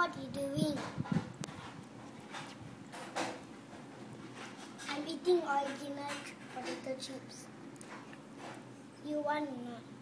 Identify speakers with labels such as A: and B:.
A: What are you doing? I'm eating original potato chips. You want or not?